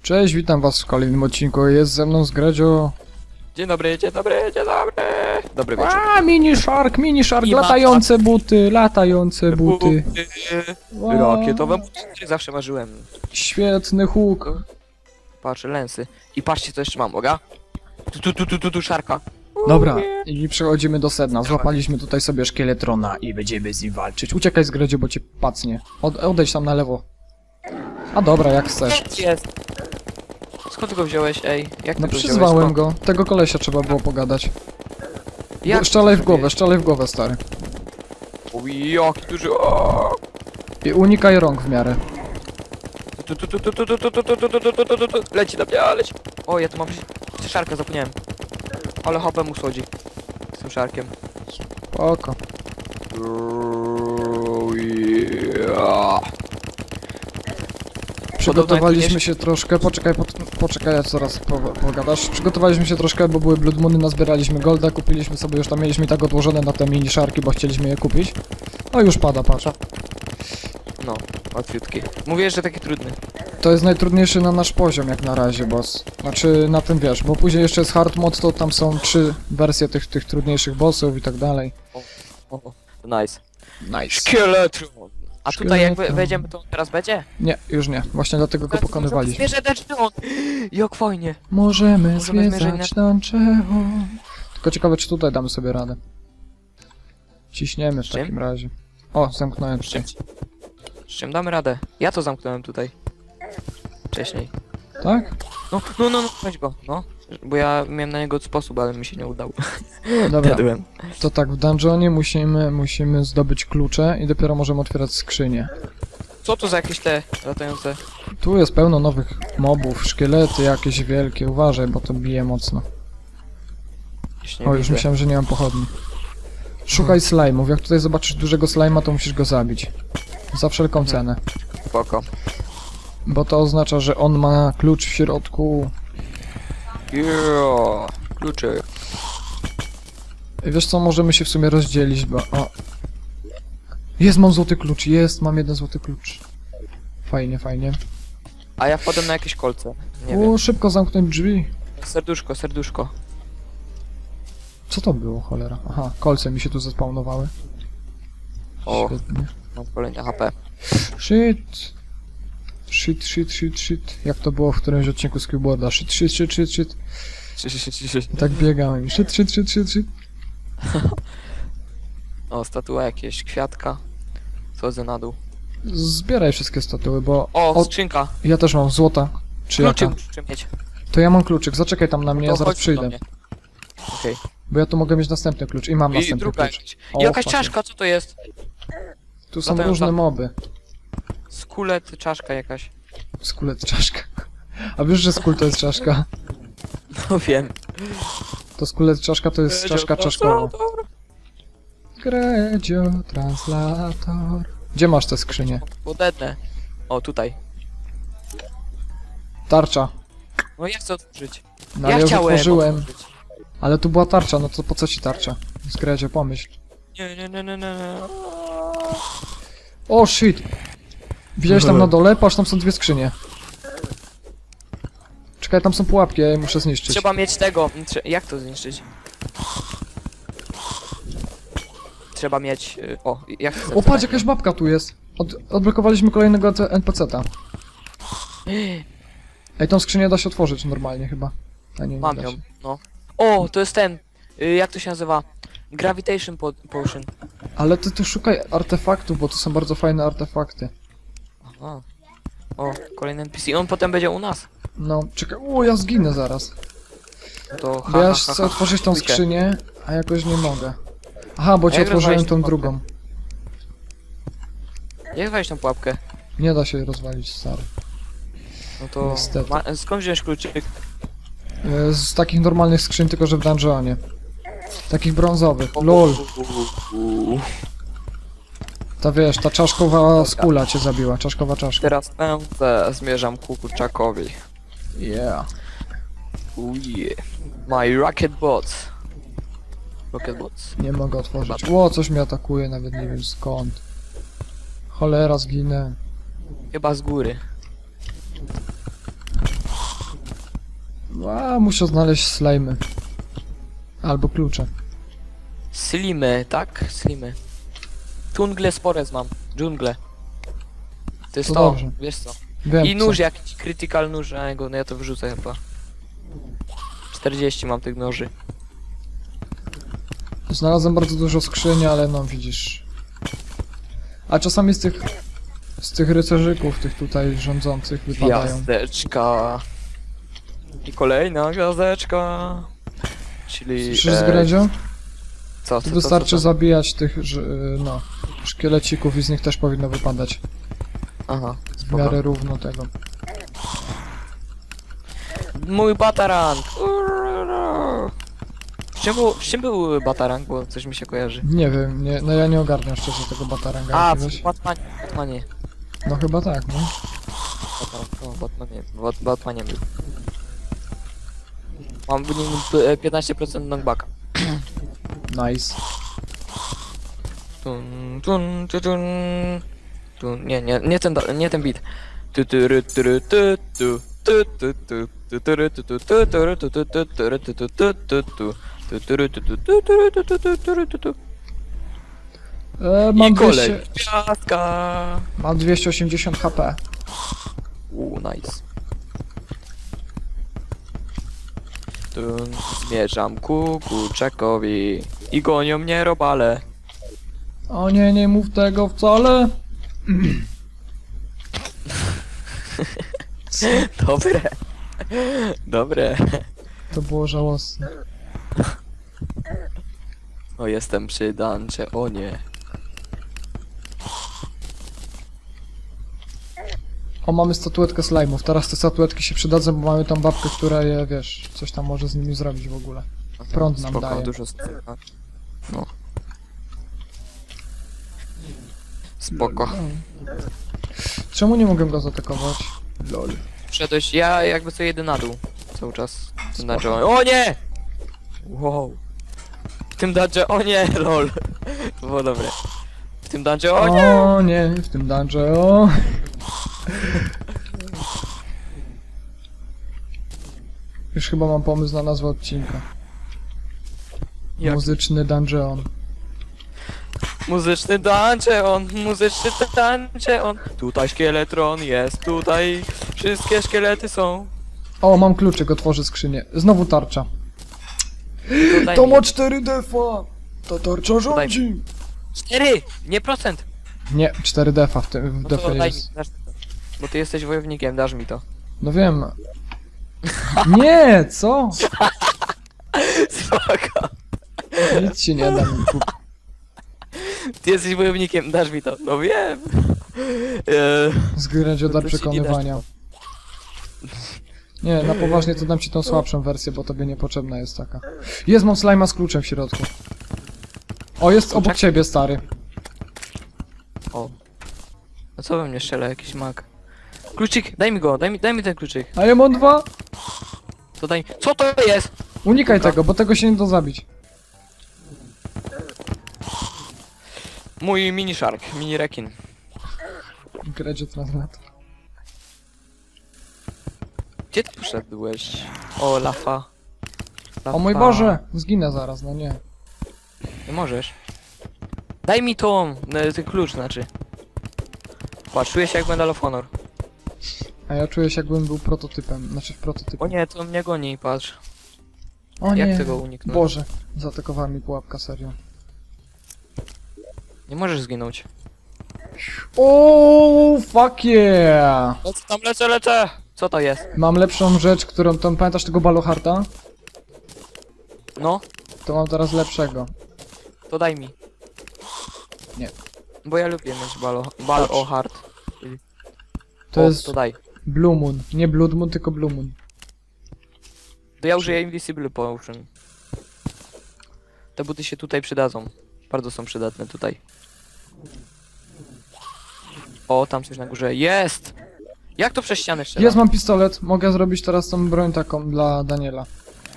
Cześć, witam was w kolejnym odcinku. Jest ze mną Zgredzio. Dzień dobry, dzień dobry, dzień dobry. Dobry wieczór. A, mini shark, latające buty. Rakietowe buty, zawsze marzyłem. Świetny huk. Patrzę, lensy. I patrzcie, co jeszcze mam, uwaga. Tu, szarka. Dobra, i przechodzimy do sedna. Złapaliśmy tutaj sobie szkieletrona i będziemy z nim walczyć. Uciekaj, Zgredzio, bo cię pacnie. Odejdź tam na lewo. A dobra, jak chcesz. Jest. Skąd ty go wziąłeś, ej? Jak ty No go przyzwałem wziąłeś? go. Tego kolesia trzeba było pogadać. Jak Szczelaj w głowę, stary. O, jaki duży. O! I unikaj rąk w miarę. Leci na mnie, leci. O, ja tu mam szarkę, zapomniałem. Ale hopę mu schodzi. Z tym szarkiem. Spoko. Przygotowaliśmy się troszkę, poczekaj, ja zaraz pogadasz. Przygotowaliśmy się troszkę, bo były Blood Moony, nazbieraliśmy golda, kupiliśmy sobie, już tam mieliśmy tak odłożone na te mini szarki, bo chcieliśmy je kupić. O, już pada, patrz. No, łatwiutki. Mówię, że taki trudny. To jest najtrudniejszy na nasz poziom jak na razie, boss. Znaczy, na tym wiesz, bo później jeszcze jest hard mod, to tam są 3 wersje tych trudniejszych bossów i tak dalej. O, nice. Nice. Szkieletron! A tutaj jak Szkieletron. wejdziemy, to on teraz będzie? Nie, już nie. Właśnie dlatego go pokonywaliśmy. Zwierzę Dungeon! Jak fajnie! Możemy Możemy zwiedzać Dungeon. Tylko ciekawe, czy tutaj damy sobie radę. Ciśniemy w Z czym? takim razie. O, zamknąłem się. Z czym damy radę? Ja to zamknąłem tutaj. Wcześniej. Tak? No, weź go, no. Bo ja miałem na niego sposób, ale mi się nie udał. Dobra, Jadłem. to tak, w dungeonie musimy zdobyć klucze i dopiero możemy otwierać skrzynie. Co to za jakieś te latające? Tu jest pełno nowych mobów, szkielety jakieś wielkie, uważaj, bo to bije mocno. Nie O, już widzę. myślałem, że nie mam pochodni. Szukaj slime'ów, jak tutaj zobaczysz dużego slime'a, to musisz go zabić. Za wszelką cenę. Spoko. Bo to oznacza, że on ma klucz w środku. Yeah. Kluczy. I wiesz co, możemy się w sumie rozdzielić, bo... O. Jest, mam złoty klucz, mam jeden złoty klucz. Fajnie, fajnie. A ja wpadłem na jakieś kolce. Nie wiem. Szybko zamknąć drzwi. Serduszko. Co to było, cholera? Aha, kolce mi się tu zespawnowały. O. Świetnie. Mam kolejne HP. Shit. Jak to było w którymś odcinku z Keyboarda? Shit. I tak biegałem. Shit. O, statua jakieś, kwiatka. Schodzę na dół. Zbieraj wszystkie statuły, bo... O, skrzynka. Ja też mam złota. Czy Kluczyk jaka? muszę mieć. To ja mam kluczyk, zaczekaj tam na mnie, To ja zaraz chodź do przyjdę. mnie. Okej. Bo ja tu mogę mieć następny klucz i mam I następny druga klucz. jakaś. O, Jakaś fuck. czaszka, co to jest? Tu są latająca. różne moby. Skulet, czaszka jakaś. Skulet czaszka. A wiesz, że skul to jest czaszka? No wiem. To skulet czaszka to jest czaszka czaszkowa. Gredzio, translator. Gdzie masz te skrzynie? Podednę. O, tutaj. Tarcza. No ja chcę otworzyć. No Ja ale już chciałem otworzyłem. otworzyć. Ale tu była tarcza, no to po co ci tarcza? Zgredzio, pomyśl. Nie. O shit! Widziałeś tam na dole? Patrz, tam są 2 skrzynie. Czekaj, tam są pułapki, ja je muszę zniszczyć. Trzeba mieć tego. Jak to zniszczyć? Trzeba mieć... O, jak chcę. O, patrz, jakaś babka tu jest. Odblokowaliśmy kolejnego NPC-ta. Ej, tą skrzynię da się otworzyć normalnie chyba. A nie, nie Mam da ją, się. no. O, to jest ten. Jak to się nazywa? Gravitation Potion. Ale ty tu szukaj artefaktów, bo to są bardzo fajne artefakty. Aha. O, kolejny NPC. On potem będzie u nas. No, czekaj, ja zginę zaraz. To Bo ja chcę otworzyć tą Pójdzie. skrzynię, a jakoś nie mogę. Aha, bo ci jak otworzyłem rozwalić tą tą drugą. Jak wejść tą pułapkę? Nie da się jej rozwalić, stary. No to... Niestety. Skąd wziąć kluczyk? Z takich normalnych skrzyń, tylko że w dungeonie. Takich brązowych. LOL. Ta wiesz, ta czaszkowa skula cię zabiła, czaszkowa czaszka. Teraz pędzę, zmierzam ku kurczakowi. Yeah. Yeah. My rocket bots. Nie mogę otworzyć. Coś mnie atakuje, nawet nie wiem skąd. Cholera, zginę. Chyba z góry. A, muszę znaleźć slajmy. Albo klucze. Slimy, tak? Slimy. Tungle spores mam. Dżungle. To jest To to, dobrze. wiesz co. Wiem I co. nóż jakiś, critical nóż, a no ja to wyrzucę chyba. 40 mam tych noży. Znalazłem bardzo dużo skrzyni, ale no widzisz. A czasami z tych rycerzyków, tych tutaj rządzących wypadają. Gwiazdeczka. I kolejna gwiazdeczka. Czyli... Słyszysz, Zgredzio? Co, Tu co, wystarczy co? zabijać tych, no, szkielecików i z nich też powinno wypadać. Aha, W spoko. miarę równo tego. Mój batarang! Z czym był batarang, bo coś mi się kojarzy? Nie wiem, no ja nie ogarniam szczerze tego bataranga A, jakiegoś. w Batmanie. No chyba tak, no. Batarang, no, Batmanie był. Mam w nim 15% knockbacka. Nice. Tun, tun, tu, tun. Tun, nie ten beat. Tu, tu, ru, tu, ru, tu, tu, tu, tu, tu, tu, tu, ru, tu, tu, tu, tu, ru, tu, tu, tu, tu, ru, tu, tu, tu, tu, tu. Tu, tu, ru, tu, tu, tu, tu, ru, tu, tu, tu, tu, ru, tu, tu. Mam I kolej. 200, Gwiazdka. mam 280 HP. Nice. Tun, zmierzam ku kurczakowi i gonią mnie robale. O nie, nie mów tego wcale. Dobre. Dobre. To było żałosne. O, jestem przy Dancze, o nie. O, mamy statuetkę slajmów. Teraz te statuetki się przydadzą, bo mamy tam babkę, która je, wiesz, coś tam może z nimi zrobić w ogóle. Prąd nam Spoko, daje. dużo no. Spoko. Czemu nie mogę go zaatakować? Lol. Wszedłeś, ja jakby co jedę na dół. Cały czas. W tym dungeonie. O nie! Wow. W tym dungeonie, o nie, lol. To było dobre. W tym dungeonie, o nie! O nie, w tym dungeon. O. Już chyba mam pomysł na nazwę odcinka. Jak? Muzyczny dungeon. Muzyczny dungeon, muzyczny dungeon. Tutaj szkieletron jest, tutaj wszystkie szkielety są. O, mam kluczyk, otworzę skrzynię. Znowu tarcza. Tutaj To mi- ma 4 defa! Ta tarcza rządzi! 4! Nie procent! Nie, 4 defa w tym w No to defie daj mi, jest. dasz mi to. Bo ty jesteś wojownikiem, dasz mi to. No wiem. Nie, co? Spoko. Nic ci nie dam. Ty jesteś wojownikiem, dasz mi to. No wiem. Zgradzio No dla to ci nie dasz przekonywania. Nie, na poważnie to dam ci tą słabszą wersję, bo tobie niepotrzebna jest taka. Jest, mam slajma z kluczem w środku. O, jest obok Kluczek? ciebie, stary. O. No co we mnie strzela, jakiś mag. Kluczyk, daj mi go, daj mi ten kluczyk. A ja mam 2. To daj mi. Co to jest? Unikaj Dobra. tego, bo tego się nie da zabić. Mój mini shark, mini rekin. Gradzio translator. Gdzie ty poszedłeś? O, lafa. O mój Boże! Zginę zaraz, no nie. Nie możesz. Daj mi tą, ten klucz znaczy. Patrz, czuję się jak Medal of Honor. A ja czuję się jakbym był prototypem, znaczy w prototypie. O nie, to mnie goni, patrz. O nie. Jak tego uniknąć? Boże, zaatakowała mi pułapka, serio. Nie możesz zginąć. O, fuck yeah! Lecę! Co to jest? Mam lepszą rzecz, którą tam pamiętasz tego Baloharta? No, To mam teraz lepszego. to daj mi. Nie. Bo ja lubię mieć bal o hard. To jest To daj. Blue Moon. Nie Blood Moon, tylko Blue Moon. To ja użyję Invisible Potion. Te buty się tutaj przydadzą. Bardzo są przydatne tutaj. O, tam coś na górze. Jest! Jak to przez ścianę strzela? Jest, mam pistolet. Mogę zrobić teraz tą broń taką dla Daniela.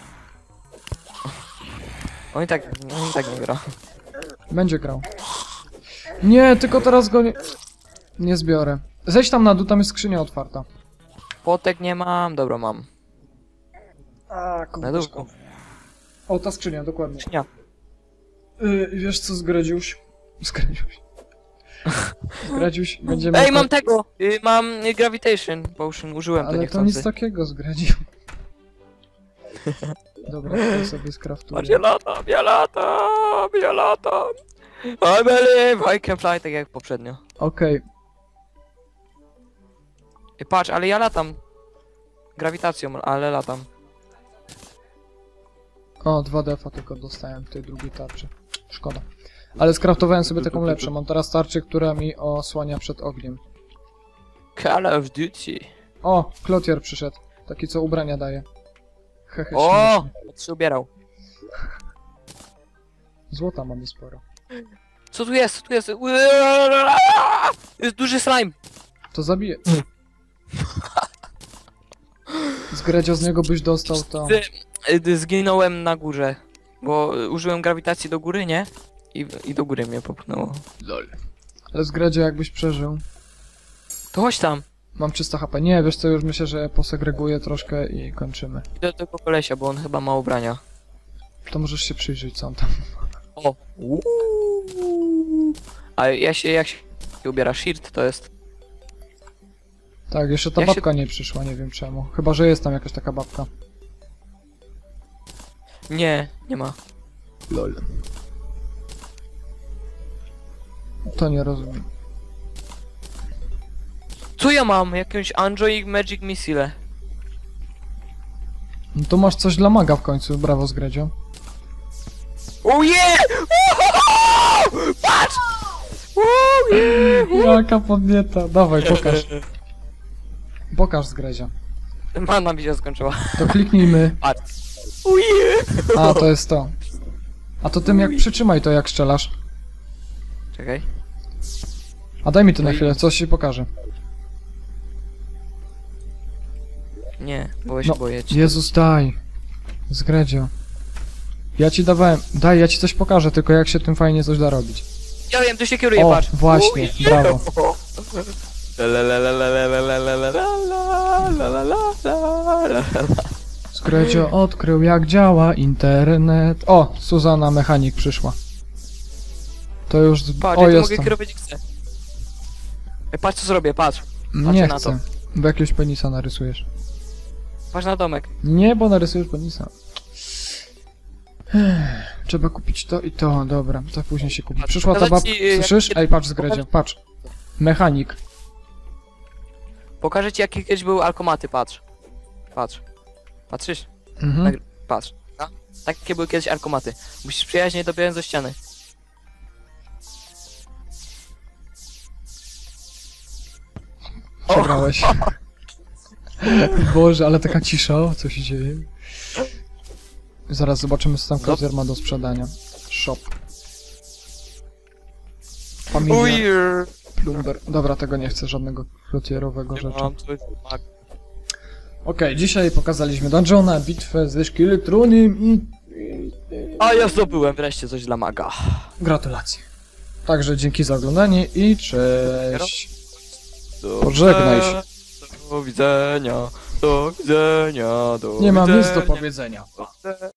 On i tak nie gra. Będzie grał. Nie, tylko teraz go nie zbiorę. Zejdź tam na dół, tam jest skrzynia otwarta. Potek nie mam, dobra mam. A, Na komputerka. dół. O, ta skrzynia, dokładnie. Skrzynia. Wiesz co, Zgradziuś? Zgradziuś, będziemy... Ej, mam tego! Mam Gravitation Potion, użyłem to Ale to niechcący. nic takiego, Zgradziu. Dobra, to sobie skraftuję. Patrz, ja latam! I believe I can fly, tak jak poprzednio. Okej, Ej, patrz, ale ja latam. Grawitacją, ale latam. o, 2 defa tylko dostałem w tej drugiej tarczy. Szkoda. Ale skraftowałem sobie taką lepszą. Mam teraz tarczę, która mi osłania przed ogniem. Call of Duty. O, Clotier przyszedł. Taki, co ubrania daje. Hehe, O! śmieszny. On się ubierał. Złota mamy sporo. Co tu jest? Tu jest. Jest duży slime. To zabiję. Zgredzio z niego byś dostał to... Zginąłem na górze. Bo użyłem grawitacji do góry, nie? I do góry mnie popchnęło. Lol. Ale Zgredzio jakbyś przeżył. To chodź tam. Mam 300 HP. Nie, wiesz co, już myślę, że posegreguję troszkę i kończymy. Idę do tego kolesia, bo on chyba ma ubrania. To możesz się przyjrzeć, co on tam... O! A jak się ubiera shirt, to jest... Tak, jeszcze ta Jak się- babka nie przyszła, nie wiem czemu. Chyba, że jest tam jakaś taka babka. Nie, nie ma. Lol. To nie rozumiem. Co ja mam? Jakąś Android Magic Missile. No to masz coś dla maga w końcu, brawo Zgredzio. Oh yeah! Patrz! Oh yeah! Jaka podnieta, dawaj, pokaż. Pokaż Zgredzio. Mana mi się skończyła. To kliknijmy. Patrz. Oh yeah! A, to jest to. A to tym jak przytrzymaj to jak strzelasz. Czekaj. A daj mi to na chwilę, coś ci pokażę. Nie, bo ja się No, boję cię. Jezus, daj. Zgredzio. Ja ci dawałem. Daj, ja ci coś pokażę, tylko jak się tym fajnie coś da robić. Ja wiem, tu się kieruje, O, patrz. właśnie, Oh yeah! brawo. Zgredzio odkrył jak działa internet. O, Suzana mechanik przyszła. To już... Patrz, O, ja tu jest mogę tam. kierować jak chcę. Ej, patrz co zrobię, patrz. Nie na to. chcę. Bo jakiegoś penisa narysujesz. Patrz na domek. Nie, bo narysujesz penisa. Trzeba kupić to i to, dobra, to później się kupi. Patrz, Przyszła ta pokazać babka, ci, jak- słyszysz? Ej, patrz Zgredzio, patrz. Mechanik. Pokażę ci jakie kiedyś były alkomaty, patrz. Patrz. Patrzysz? Mhm. Patrz. No. Takie były kiedyś alkomaty. Musisz przyjaźnie dobiec do ściany. Przegrałeś. Boże, ale taka cisza, co się dzieje? Zaraz zobaczymy, co tam Clotier ma do sprzedania. Shop. Familia, Ujr. plumber. Dobra, tego nie chcę, żadnego Clotierowego rzeczy. Mam coś. Okej, dzisiaj pokazaliśmy dungeona, bitwę ze Szkieletronem i... A ja zdobyłem wreszcie coś dla maga. Gratulacje. Także dzięki za oglądanie i cześć. Pożegnaj się. Do widzenia, do widzenia, do Nie mam nic do widzenia. powiedzenia.